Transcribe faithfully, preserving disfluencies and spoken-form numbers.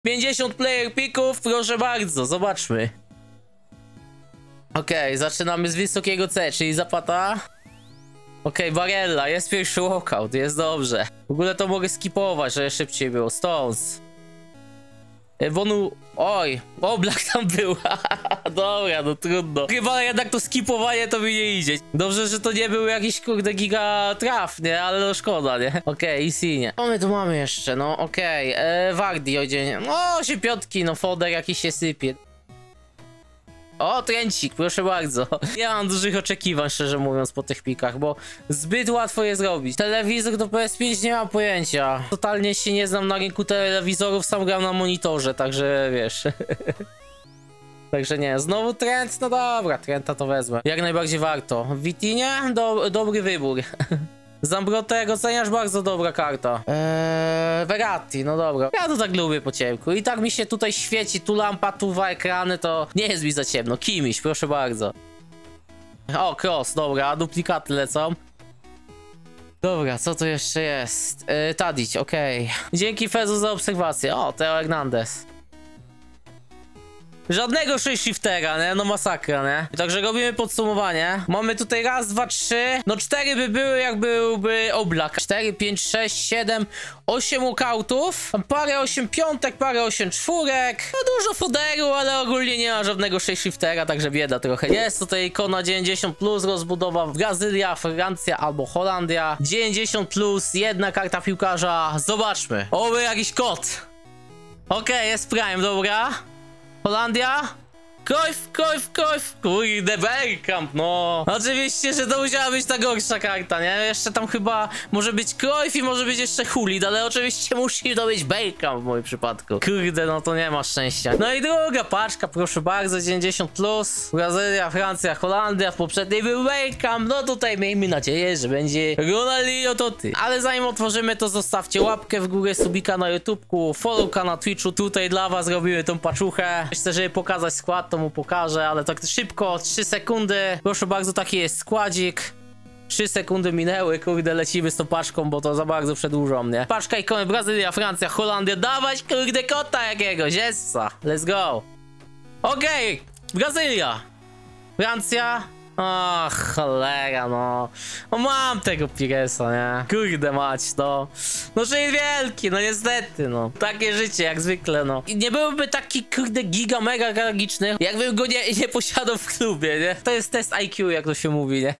pięćdziesiąt player pików, proszę bardzo, zobaczmy. Okej, okay, zaczynamy z wysokiego C, czyli Zapata. Okej, okay, Barella, jest pierwszy walkout, jest dobrze. W ogóle to mogę skipować, żeby szybciej było. Stones. Wonu... Oj, Oblak tam był. Dobra, no trudno. Chyba jednak to skipowanie to mi nie idzie. Dobrze, że to nie był jakiś kurde giga traf, nie? Ale no szkoda, nie? Okej, okay, easy, nie? Co my tu mamy jeszcze? No okej, okay. Wardi odzienie. No, osiem piątki, no foder jakiś się sypie. O, trencik, proszę bardzo. Nie mam dużych oczekiwań, szczerze mówiąc, po tych pikach, bo zbyt łatwo je zrobić. Telewizor do P S pięć nie mam pojęcia. Totalnie się nie znam na rynku telewizorów, sam gram na monitorze, także wiesz. Także nie, znowu trend, no dobra, trenda to wezmę. Jak najbardziej warto. Witinie? Do, dobry wybór. Zambrotte, jak oceniasz, bardzo dobra karta. Eee, Verratti, no dobra. Ja to tak lubię po ciemku. I tak mi się tutaj świeci, tu lampa, tu wa ekrany, to nie jest mi za ciemno. Kimiś, proszę bardzo. O, cross, dobra, duplikaty lecą. Dobra, co to jeszcze jest? Eee, Tadić, okej. Okay. Dzięki Fezu za obserwację. O, Theo Hernandez. Żadnego shapeshiftera, nie? No masakra, nie? Także robimy podsumowanie. Mamy tutaj raz, dwa, trzy. No cztery by były, jak byłby Oblak. cztery, pięć, sześć, siedem, osiem walkoutów. Parę osiem piątek, parę osiem czwórek. No dużo foderu, ale ogólnie nie ma żadnego shapeshiftera, także bieda trochę. Jest tutaj ikona dziewięćdziesiąt plus, rozbudowa Brazylia, Francja albo Holandia. dziewięćdziesiąt plus, jedna karta piłkarza. Zobaczmy. Oby jakiś kod. Okej, okay, jest Prime, dobra. Holandia? Cruyff, Cruyff, Cruyff. Kurde, Bergkamp, no. Oczywiście, że to musiała być ta gorsza karta, nie? Jeszcze tam chyba może być Cruyff i może być jeszcze Hulid, ale oczywiście musi to być Bergkamp w moim przypadku. Kurde, no to nie ma szczęścia. No i druga paczka, proszę bardzo, dziewięćdziesiąt plus. Brazylia, Francja, Holandia, w poprzedniej był Bergkamp. No tutaj miejmy nadzieję, że będzie Ronaldinho Totti. Ale zanim otworzymy, to zostawcie łapkę w górę, subika na YouTubeku, followka na Twitchu. Tutaj dla was robimy tą paczuchę. Chcę, żeby pokazać skład, to mu pokażę, ale tak szybko, trzy sekundy. Proszę bardzo, taki jest składzik. trzy sekundy minęły, kurde, lecimy z tą paczką, bo to za bardzo przedłużą mnie. Paczka ikony Brazylia, Francja, Holandia. Dawać, kurde, kota jakiegoś, essa. Let's go. Okej, okay. Brazylia. Francja. Ach, cholera, no. No mam tego Piresa, nie? Kurde mać, no. No czyli wielki, no niestety, no. Takie życie, jak zwykle, no. I nie byłby taki, kurde, giga mega tragiczny, jakbym go nie, nie posiadał w klubie, nie? To jest test I Q, jak to się mówi, nie?